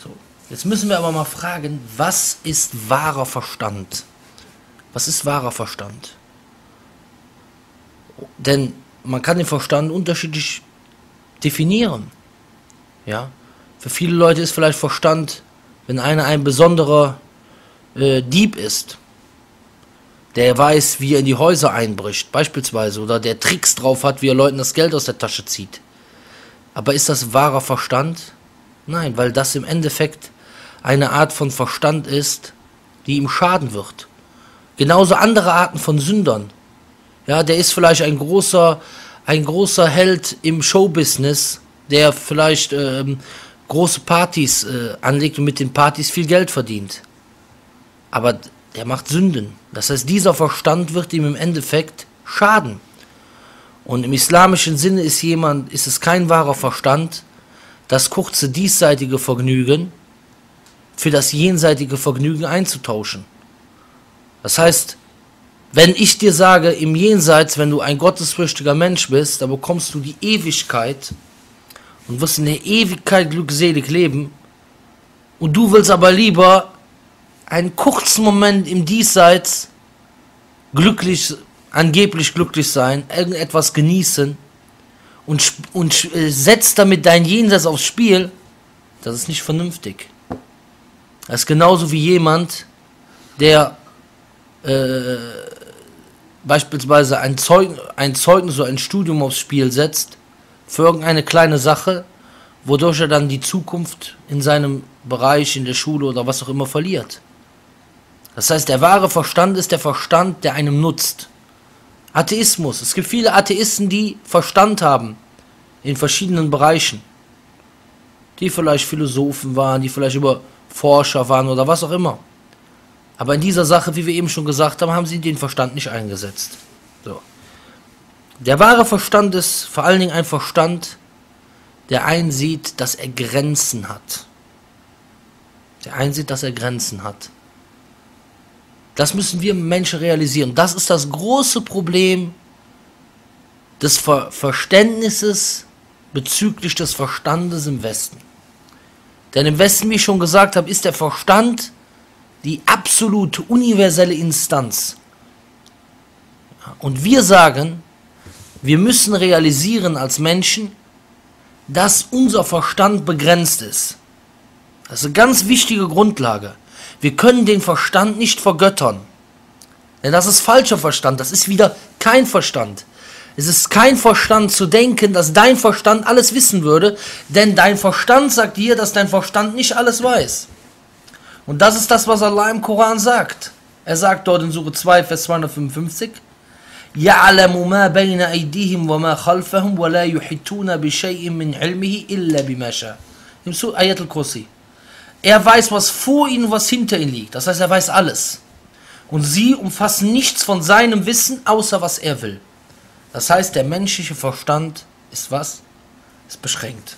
So. Jetzt müssen wir aber mal fragen, was ist wahrer Verstand? Was ist wahrer Verstand? Denn man kann den Verstand unterschiedlich definieren. Ja? Für viele Leute ist vielleicht Verstand, wenn einer ein besonderer Dieb ist, der weiß, wie er in die Häuser einbricht, beispielsweise, oder der Tricks drauf hat, wie er Leuten das Geld aus der Tasche zieht. Aber ist das wahrer Verstand? Nein, weil das im Endeffekt eine Art von Verstand ist, die ihm schaden wird. Genauso andere Arten von Sündern. Ja, der ist vielleicht ein großer Held im Showbusiness, der vielleicht große Partys anlegt und mit den Partys viel Geld verdient. Aber der macht Sünden. Das heißt, dieser Verstand wird ihm im Endeffekt schaden. Und im islamischen Sinne ist es kein wahrer Verstand, das kurze diesseitige Vergnügen für das jenseitige Vergnügen einzutauschen. Das heißt, wenn ich dir sage, im Jenseits, wenn du ein gottesfürchtiger Mensch bist, da bekommst du die Ewigkeit und wirst in der Ewigkeit glückselig leben, und du willst aber lieber einen kurzen Moment im Diesseits angeblich glücklich sein, irgendetwas genießen und setzt damit dein Jenseits aufs Spiel, das ist nicht vernünftig. Das ist genauso wie jemand, der beispielsweise ein Zeugnis oder ein Studium aufs Spiel setzt für irgendeine kleine Sache, wodurch er dann die Zukunft in seinem Bereich, in der Schule oder was auch immer verliert. Das heißt, der wahre Verstand ist der Verstand, der einem nutzt. Atheismus. Es gibt viele Atheisten, die Verstand haben in verschiedenen Bereichen. Die vielleicht Philosophen waren, die vielleicht über Forscher waren oder was auch immer. Aber in dieser Sache, wie wir eben schon gesagt haben, haben sie den Verstand nicht eingesetzt. So. Der wahre Verstand ist vor allen Dingen ein Verstand, der einsieht, dass er Grenzen hat. Der einsieht, dass er Grenzen hat. Das müssen wir Menschen realisieren. Das ist das große Problem des Verständnisses bezüglich des Verstandes im Westen. Denn im Westen, wie ich schon gesagt habe, ist der Verstand die absolute universelle Instanz. Und wir sagen, wir müssen realisieren als Menschen, dass unser Verstand begrenzt ist. Das ist eine ganz wichtige Grundlage. Wir können den Verstand nicht vergöttern. Denn das ist falscher Verstand, das ist wieder kein Verstand. Es ist kein Verstand zu denken, dass dein Verstand alles wissen würde, denn dein Verstand sagt dir, dass dein Verstand nicht alles weiß. Und das ist das, was Allah im Koran sagt. Er sagt dort in Sure 2, Vers 255, يَعْلَمُ مَا بَيْنَ أَيْدِيهِمْ وَمَا خَلْفَهُمْ وَلَا يُحِيطُونَ بِشَيْءٍ مِّنْ عِلْمِهِ إِلَّا بِمَا شَاءَ. Im Ayat al-Kursi. Er weiß, was vor ihnen und was hinter ihnen liegt. Das heißt, er weiß alles. Und sie umfassen nichts von seinem Wissen, außer was er will. Das heißt, der menschliche Verstand ist was? Ist beschränkt.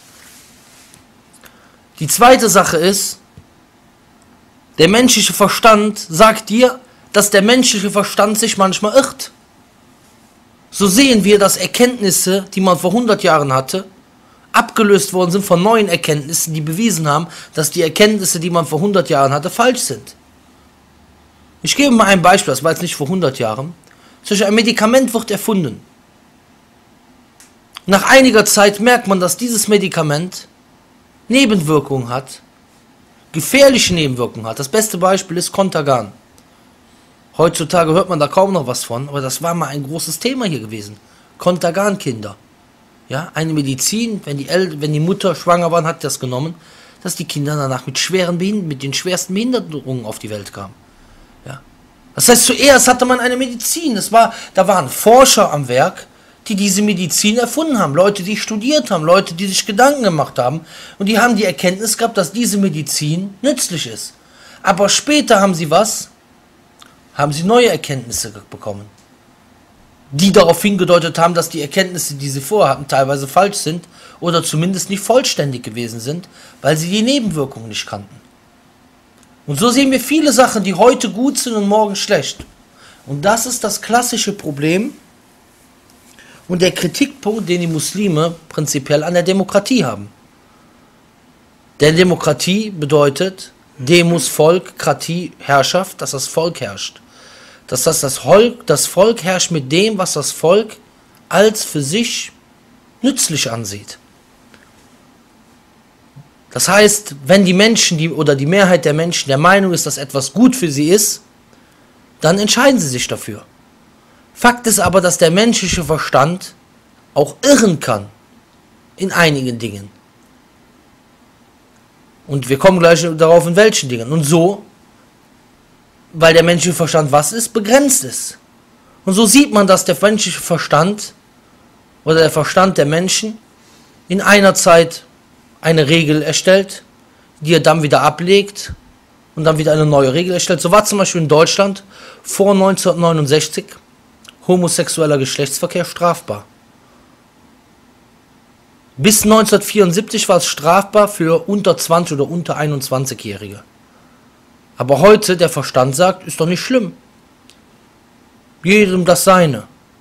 Die zweite Sache ist, der menschliche Verstand sagt dir, dass der menschliche Verstand sich manchmal irrt. So sehen wir, dass Erkenntnisse, die man vor 100 Jahren hatte, abgelöst worden sind von neuen Erkenntnissen, die bewiesen haben, dass die Erkenntnisse, die man vor 100 Jahren hatte, falsch sind. Ich gebe mal ein Beispiel, das war jetzt nicht vor 100 Jahren. Ein Medikament wird erfunden. Nach einiger Zeit merkt man, dass dieses Medikament Nebenwirkungen hat, gefährliche Nebenwirkungen hat. Das beste Beispiel ist Contergan. Heutzutage hört man da kaum noch was von, aber das war mal ein großes Thema hier gewesen. Contergan-Kinder. Ja, eine Medizin, wenn die Mutter schwanger war, hat das genommen, dass die Kinder danach mit den schwersten Behinderungen auf die Welt kamen. Ja. Das heißt, zuerst hatte man eine Medizin. Da waren Forscher am Werk, die diese Medizin erfunden haben. Leute, die studiert haben, Leute, die sich Gedanken gemacht haben. Und die haben die Erkenntnis gehabt, dass diese Medizin nützlich ist. Aber später haben sie neue Erkenntnisse bekommen, die darauf hingedeutet haben, dass die Erkenntnisse, die sie vorhatten, teilweise falsch sind oder zumindest nicht vollständig gewesen sind, weil sie die Nebenwirkungen nicht kannten. Und so sehen wir viele Sachen, die heute gut sind und morgen schlecht. Und das ist das klassische Problem und der Kritikpunkt, den die Muslime prinzipiell an der Demokratie haben. Denn Demokratie bedeutet Demos, Volk, Kratie, Herrschaft, dass das Volk herrscht. Das Volk herrscht mit dem, was das Volk als für sich nützlich ansieht. Das heißt, wenn die Menschen oder die Mehrheit der Menschen der Meinung ist, dass etwas gut für sie ist, dann entscheiden sie sich dafür. Fakt ist aber, dass der menschliche Verstand auch irren kann in einigen Dingen. Und wir kommen gleich darauf, in welchen Dingen. Und so, weil der menschliche Verstand was ist? Begrenzt ist. Und so sieht man, dass der menschliche Verstand oder der Verstand der Menschen in einer Zeit eine Regel erstellt, die er dann wieder ablegt und dann wieder eine neue Regel erstellt. So war zum Beispiel in Deutschland vor 1969 homosexueller Geschlechtsverkehr strafbar. Bis 1974 war es strafbar für unter 20 oder unter 21-Jährige. Aber heute, der Verstand sagt, ist doch nicht schlimm. Jedem das Seine.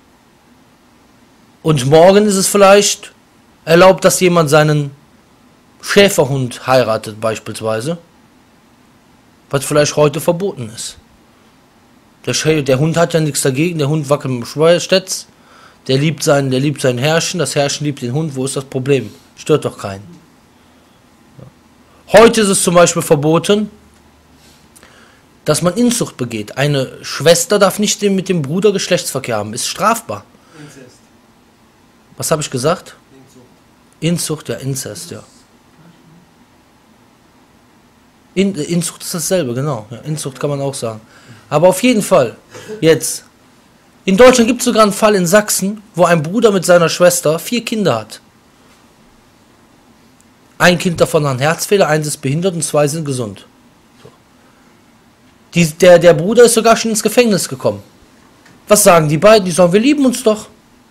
Und morgen ist es vielleicht erlaubt, dass jemand seinen Schäferhund heiratet beispielsweise, was vielleicht heute verboten ist. Der Hund hat ja nichts dagegen, der Hund wackelt mit dem Schweißstetz, der liebt sein Herrchen, das Herrchen liebt den Hund, wo ist das Problem? Stört doch keinen. Heute ist es zum Beispiel verboten, dass man Inzucht begeht. Eine Schwester darf nicht mit dem Bruder Geschlechtsverkehr haben, ist strafbar. Inzest. Was habe ich gesagt? Inzucht, ja, Inzest, ja. Inzucht ist dasselbe, genau. Ja, Inzucht kann man auch sagen. Aber auf jeden Fall, jetzt. In Deutschland gibt es sogar einen Fall in Sachsen, wo ein Bruder mit seiner Schwester 4 Kinder hat. Ein Kind davon hat einen Herzfehler, 1 ist behindert und 2 sind gesund. So. Der Bruder ist sogar schon ins Gefängnis gekommen. Was sagen die beiden? Die sagen, wir lieben uns doch.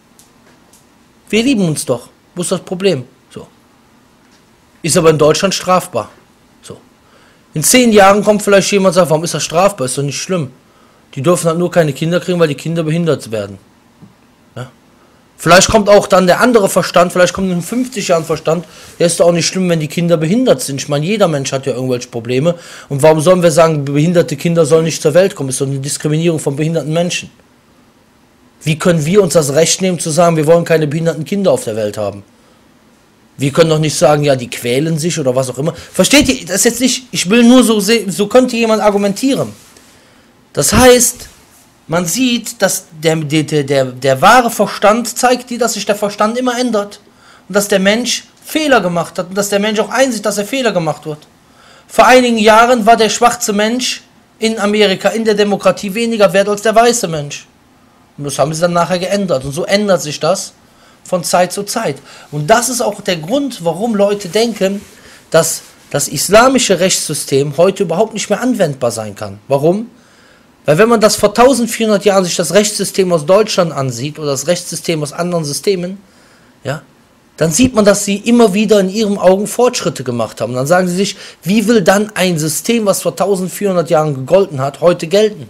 Wir lieben uns doch. Wo ist das Problem? So. Ist aber in Deutschland strafbar. So. In 10 Jahren kommt vielleicht jemand und sagt, warum ist das strafbar? Ist doch nicht schlimm. Die dürfen halt nur keine Kinder kriegen, weil die Kinder behindert werden. Ja? Vielleicht kommt auch dann der andere Verstand, vielleicht kommt in 50 Jahren Verstand, ja, ist doch auch nicht schlimm, wenn die Kinder behindert sind. Ich meine, jeder Mensch hat ja irgendwelche Probleme. Und warum sollen wir sagen, behinderte Kinder sollen nicht zur Welt kommen? Das ist doch eine Diskriminierung von behinderten Menschen. Wie können wir uns das Recht nehmen zu sagen, wir wollen keine behinderten Kinder auf der Welt haben? Wir können doch nicht sagen, ja, die quälen sich oder was auch immer. Versteht ihr, das ist jetzt nicht, ich will nur so könnte jemand argumentieren. Das heißt, man sieht, dass der wahre Verstand zeigt dir, dass sich der Verstand immer ändert. Und dass der Mensch Fehler gemacht hat und dass der Mensch auch einsieht, dass er Fehler gemacht wird. Vor einigen Jahren war der schwarze Mensch in Amerika, in der Demokratie, weniger wert als der weiße Mensch. Und das haben sie dann nachher geändert. Und so ändert sich das von Zeit zu Zeit. Und das ist auch der Grund, warum Leute denken, dass das islamische Rechtssystem heute überhaupt nicht mehr anwendbar sein kann. Warum? Weil wenn man das vor 1400 Jahren sich das Rechtssystem aus Deutschland ansieht oder das Rechtssystem aus anderen Systemen, ja, dann sieht man, dass sie immer wieder in ihren Augen Fortschritte gemacht haben. Dann sagen sie sich, wie will dann ein System, was vor 1400 Jahren gegolten hat, heute gelten?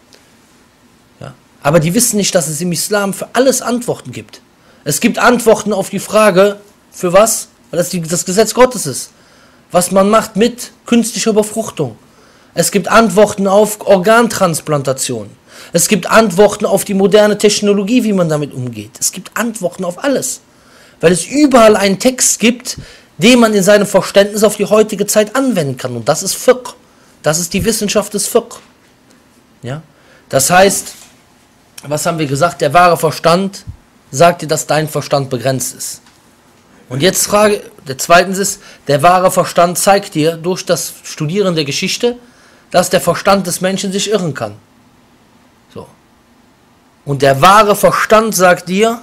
Ja. Aber die wissen nicht, dass es im Islam für alles Antworten gibt. Es gibt Antworten auf die Frage, für was? Weil das das Gesetz Gottes ist. Was man macht mit künstlicher Befruchtung. Es gibt Antworten auf Organtransplantation. Es gibt Antworten auf die moderne Technologie, wie man damit umgeht. Es gibt Antworten auf alles. Weil es überall einen Text gibt, den man in seinem Verständnis auf die heutige Zeit anwenden kann. Und das ist Fiqh. Das ist die Wissenschaft des Fiqh. Ja? Das heißt, was haben wir gesagt? Der wahre Verstand sagt dir, dass dein Verstand begrenzt ist. Und jetzt Frage, der zweitens ist, der wahre Verstand zeigt dir durch das Studieren der Geschichte, dass der Verstand des Menschen sich irren kann. So. Und der wahre Verstand sagt dir,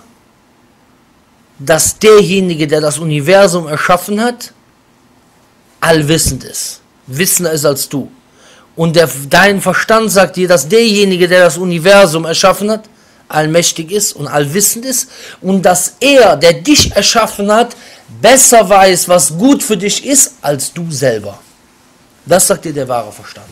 dass derjenige, der das Universum erschaffen hat, allwissend ist. Wissender ist als du. Und dein Verstand sagt dir, dass derjenige, der das Universum erschaffen hat, allmächtig ist und allwissend ist. Und dass er, der dich erschaffen hat, besser weiß, was gut für dich ist, als du selber. Das sagt dir der wahre Verstand.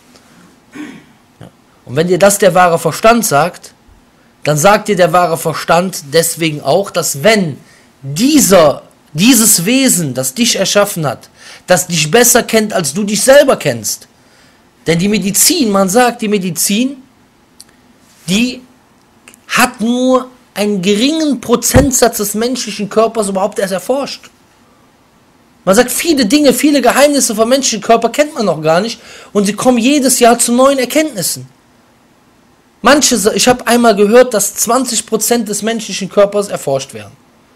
Ja. Und wenn dir das der wahre Verstand sagt, dann sagt dir der wahre Verstand deswegen auch, dass wenn Dieses Wesen, das dich erschaffen hat, das dich besser kennt, als du dich selber kennst. Denn die Medizin, man sagt, die Medizin, die hat nur einen geringen Prozentsatz des menschlichen Körpers überhaupt erst erforscht. Man sagt, viele Dinge, viele Geheimnisse vom menschlichen Körper kennt man noch gar nicht und sie kommen jedes Jahr zu neuen Erkenntnissen. Ich habe einmal gehört, dass 20% des menschlichen Körpers erforscht werden.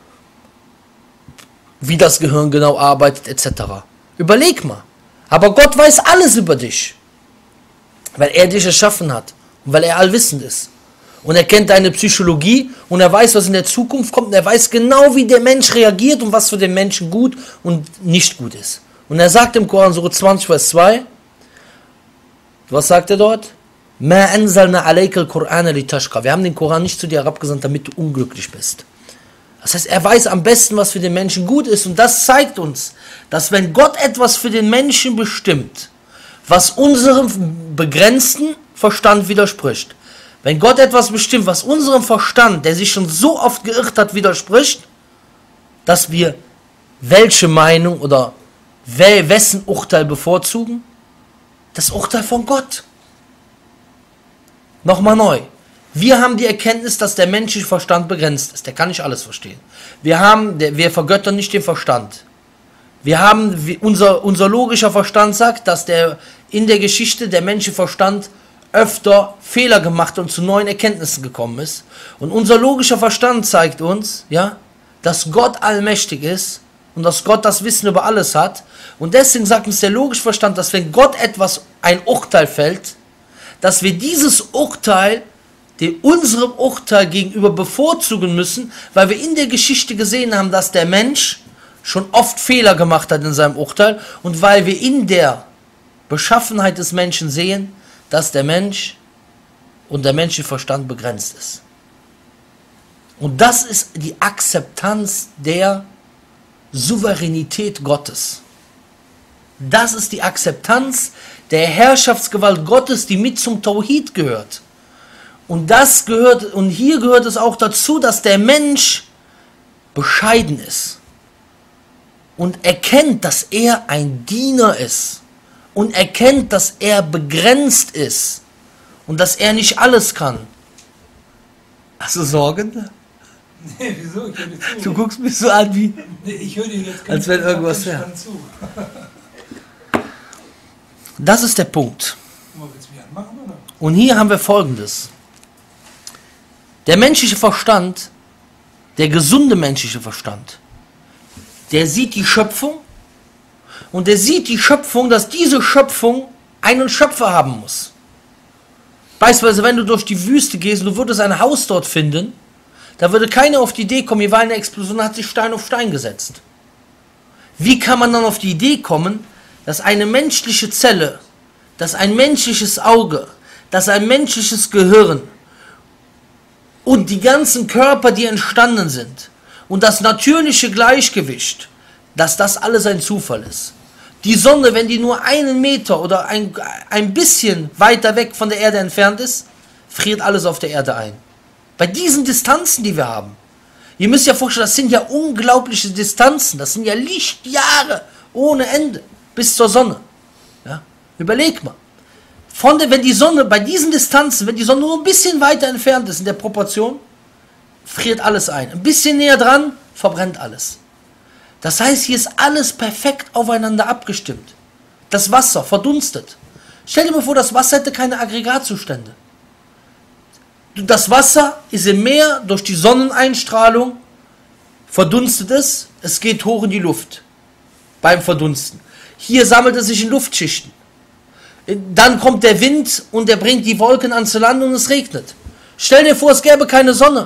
Wie das Gehirn genau arbeitet, etc. Überleg mal. Aber Gott weiß alles über dich. Weil er dich erschaffen hat und weil er allwissend ist. Und er kennt deine Psychologie und er weiß, was in der Zukunft kommt und er weiß genau, wie der Mensch reagiert und was für den Menschen gut und nicht gut ist. Und er sagt im Koran, Surah 20, Vers 2, was sagt er dort? Ma anzalna alayka al-Qur'ana litashqa. Wir haben den Koran nicht zu dir herabgesandt, damit du unglücklich bist. Das heißt, er weiß am besten, was für den Menschen gut ist und das zeigt uns, dass wenn Gott etwas für den Menschen bestimmt, was unserem begrenzten Verstand widerspricht, wenn Gott etwas bestimmt, was unserem Verstand, der sich schon so oft geirrt hat, widerspricht, dass wir welche Meinung oder wessen Urteil bevorzugen? Das Urteil von Gott. Nochmal neu. Wir haben die Erkenntnis, dass der menschliche Verstand begrenzt ist. Der kann nicht alles verstehen. Wir vergöttern nicht den Verstand. Unser logischer Verstand sagt, dass in der Geschichte der menschliche Verstand öfter Fehler gemacht und zu neuen Erkenntnissen gekommen ist. Und unser logischer Verstand zeigt uns, ja, dass Gott allmächtig ist und dass Gott das Wissen über alles hat. Und deswegen sagt uns der logische Verstand, dass wenn Gott ein Urteil fällt, dass wir dieses Urteil unserem Urteil gegenüber bevorzugen müssen, weil wir in der Geschichte gesehen haben, dass der Mensch schon oft Fehler gemacht hat in seinem Urteil und weil wir in der Beschaffenheit des Menschen sehen, dass der Mensch und der menschliche Verstand begrenzt ist. Und das ist die Akzeptanz der Souveränität Gottes. Das ist die Akzeptanz der Herrschaftsgewalt Gottes, die mit zum Tauhid gehört. Und hier gehört es auch dazu, dass der Mensch bescheiden ist und erkennt, dass er ein Diener ist und erkennt, dass er begrenzt ist und dass er nicht alles kann. Hast du Sorgen? Nee, wieso? Ich höre dir zu. Du guckst mich so an wie... Nee, ich höre dir jetzt als wenn irgendwas wäre. zu. Das ist der Punkt. Willst du mich anmachen, oder? Und hier haben wir Folgendes. Der menschliche Verstand, der gesunde menschliche Verstand, der sieht die Schöpfung und der sieht die Schöpfung, dass diese Schöpfung einen Schöpfer haben muss. Beispielsweise, wenn du durch die Wüste gehst und du würdest ein Haus dort finden, da würde keiner auf die Idee kommen, hier war eine Explosion, hat sich Stein auf Stein gesetzt. Wie kann man dann auf die Idee kommen, dass eine menschliche Zelle, dass ein menschliches Auge, dass ein menschliches Gehirn und die ganzen Körper, die entstanden sind und das natürliche Gleichgewicht, dass das alles ein Zufall ist. Die Sonne, wenn die nur einen Meter oder ein bisschen weiter weg von der Erde entfernt ist, friert alles auf der Erde ein. Bei diesen Distanzen, die wir haben. Ihr müsst ja vorstellen, das sind ja unglaubliche Distanzen, das sind ja Lichtjahre ohne Ende bis zur Sonne. Ja? Überleg mal. Wenn die Sonne, bei diesen Distanzen, wenn die Sonne nur ein bisschen weiter entfernt ist in der Proportion, friert alles ein. Ein bisschen näher dran, verbrennt alles. Das heißt, hier ist alles perfekt aufeinander abgestimmt. Das Wasser verdunstet. Stell dir mal vor, das Wasser hätte keine Aggregatzustände. Das Wasser ist im Meer durch die Sonneneinstrahlung, verdunstet es geht hoch in die Luft beim Verdunsten. Hier sammelt es sich in Luftschichten. Dann kommt der Wind und der bringt die Wolken ans Land und es regnet. Stell dir vor, es gäbe keine Sonne.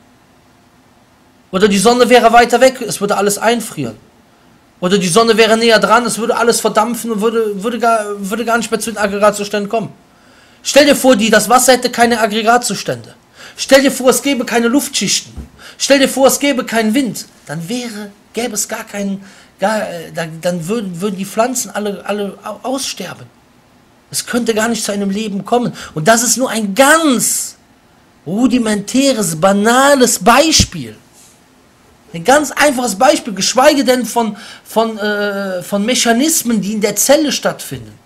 Oder die Sonne wäre weiter weg, es würde alles einfrieren. Oder die Sonne wäre näher dran, es würde alles verdampfen und würde gar nicht mehr zu den Aggregatzuständen kommen. Stell dir vor, das Wasser hätte keine Aggregatzustände. Stell dir vor, es gäbe keine Luftschichten. Stell dir vor, es gäbe keinen Wind. Dann gäbe es gar keinen, dann würden die Pflanzen alle aussterben. Es könnte gar nicht zu einem Leben kommen. Und das ist nur ein ganz rudimentäres, banales Beispiel. Ein ganz einfaches Beispiel, geschweige denn von Mechanismen, die in der Zelle stattfinden.